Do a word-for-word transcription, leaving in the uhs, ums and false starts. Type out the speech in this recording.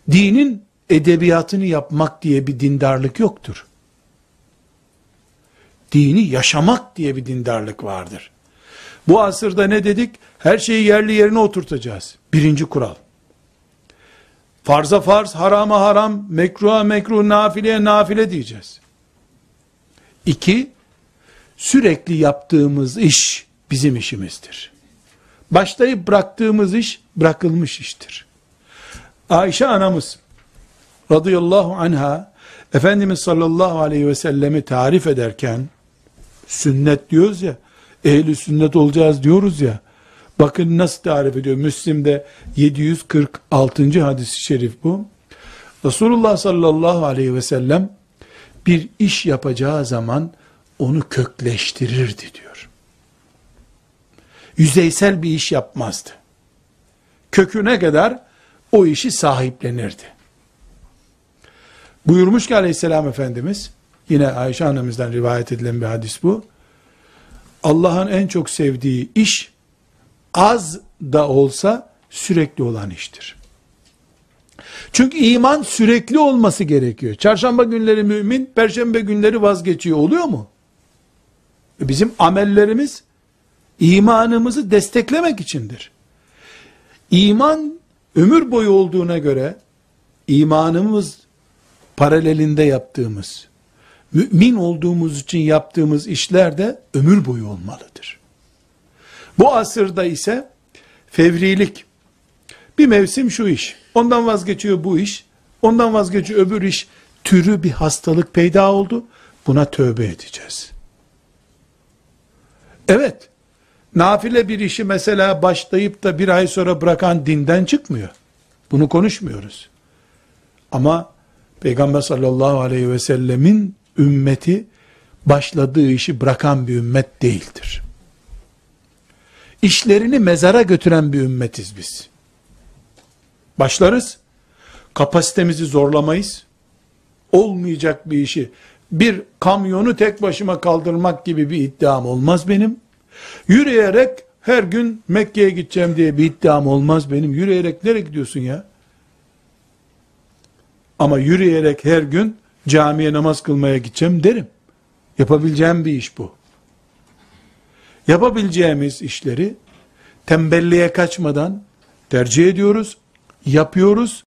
Dinin edebiyatını yapmak diye bir dindarlık yoktur. Dini yaşamak diye bir dindarlık vardır. Bu asırda ne dedik? Her şeyi yerli yerine oturtacağız. Birinci kural. Farza farz, harama haram, mekruha mekruh, nafileye nafile diyeceğiz. İki, sürekli yaptığımız iş bizim işimizdir. Başlayıp bıraktığımız iş bırakılmış iştir. Ayşe anamız radıyallahu anha Efendimiz sallallahu aleyhi ve sellemi tarif ederken, sünnet diyoruz ya, ehli sünnet olacağız diyoruz ya, bakın nasıl tarif ediyor. Müslim'de yedi yüz kırk altıncı hadis-i şerif bu. Resulullah sallallahu aleyhi ve sellem bir iş yapacağı zaman onu kökleştirirdi diyor. Yüzeysel bir iş yapmazdı. Köküne kadar o işi sahiplenirdi. Buyurmuş ki aleyhisselam Efendimiz, yine Ayşe annemizden rivayet edilen bir hadis bu. Allah'ın en çok sevdiği iş, az da olsa sürekli olan iştir. Çünkü iman sürekli olması gerekiyor. Çarşamba günleri mümin, perşembe günleri vazgeçiyor. Oluyor mu? Bizim amellerimiz, imanımızı desteklemek içindir. İman, ömür boyu olduğuna göre, imanımız paralelinde yaptığımız, mümin olduğumuz için yaptığımız işler de ömür boyu olmalıdır. Bu asırda ise fevrilik, bir mevsim şu iş, ondan vazgeçiyor bu iş, ondan vazgeçiyor öbür iş, türü bir hastalık peyda oldu, buna tövbe edeceğiz. Evet, nafile bir işi mesela başlayıp da bir ay sonra bırakan dinden çıkmıyor. Bunu konuşmuyoruz. Ama Peygamber sallallahu aleyhi ve sellemin ümmeti başladığı işi bırakan bir ümmet değildir. İşlerini mezara götüren bir ümmetiz biz. Başlarız, kapasitemizi zorlamayız, olmayacak bir işi, bir kamyonu tek başıma kaldırmak gibi bir iddiam olmaz benim. Yürüyerek her gün Mekke'ye gideceğim diye bir iddiam olmaz benim. Yürüyerek nereye gidiyorsun ya? Ama yürüyerek her gün camiye namaz kılmaya gideceğim derim. Yapabileceğim bir iş bu. Yapabileceğimiz işleri tembelliğe kaçmadan tercih ediyoruz, yapıyoruz.